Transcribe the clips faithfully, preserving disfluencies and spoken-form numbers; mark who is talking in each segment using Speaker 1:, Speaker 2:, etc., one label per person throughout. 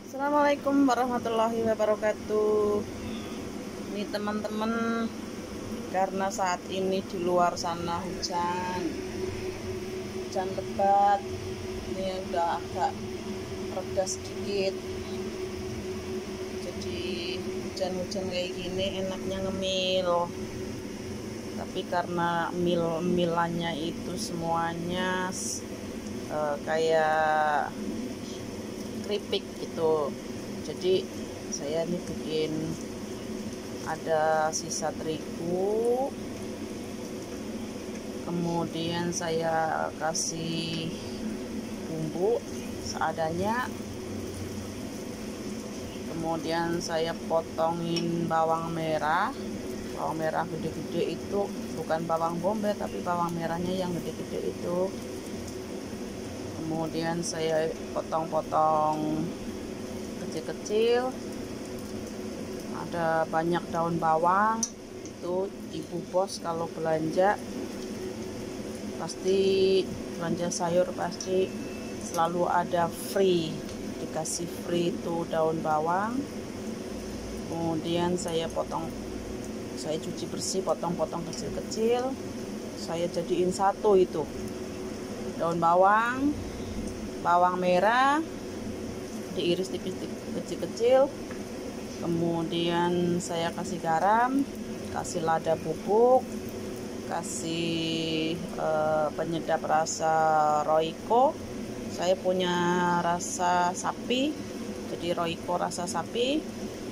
Speaker 1: Assalamualaikum warahmatullahi wabarakatuh. Ini teman-teman, karena saat ini di luar sana hujan, hujan lebat. Ini udah agak reda sedikit. Jadi hujan-hujan kayak gini enaknya ngemil. Tapi karena mil-milannya itu semuanya uh, kayak keripik gitu, jadi saya ini bikin ada sisa terigu, kemudian saya kasih bumbu seadanya, kemudian saya potongin bawang merah. Bawang merah gede-gede itu bukan bawang bombay, tapi bawang merahnya yang gede-gede itu. Kemudian saya potong-potong kecil-kecil. Ada banyak daun bawang. Itu ibu bos kalau belanja pasti belanja sayur pasti selalu ada free, dikasih free itu daun bawang. Kemudian saya potong, saya cuci bersih, potong-potong kecil-kecil. Saya jadiin satu itu daun bawang, bawang merah diiris tipis kecil-kecil. Kemudian saya kasih garam, kasih lada bubuk, kasih eh, penyedap rasa Royco. Saya punya rasa sapi, jadi Royco rasa sapi.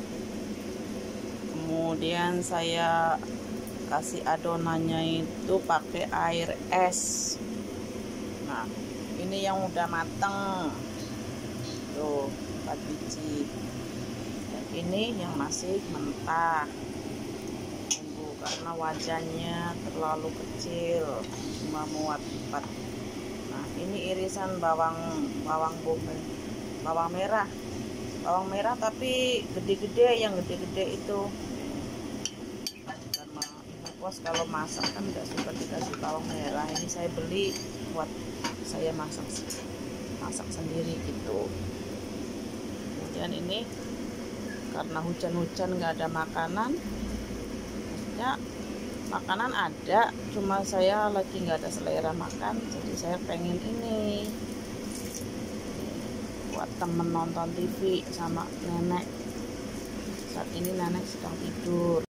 Speaker 1: Kemudian saya kasih adonannya itu pakai air es. Nah, ini yang udah mateng tuh, empat biji. Dan ini yang masih mentah. Tunggu, karena wajannya terlalu kecil, cuma muat empat. Nah, ini irisan bawang bawang bombay, bawang merah bawang merah tapi gede-gede, yang gede-gede itu. Karena ibu bos kalau masak kan nggak suka dikasih bawang merah. Ini saya beli buat saya masak masak sendiri gitu. Kemudian ini karena hujan-hujan nggak ada makanan, maksudnya makanan ada, cuma saya lagi nggak ada selera makan, jadi saya pengen ini buat temen nonton T V sama nenek. Saat ini nenek sedang tidur.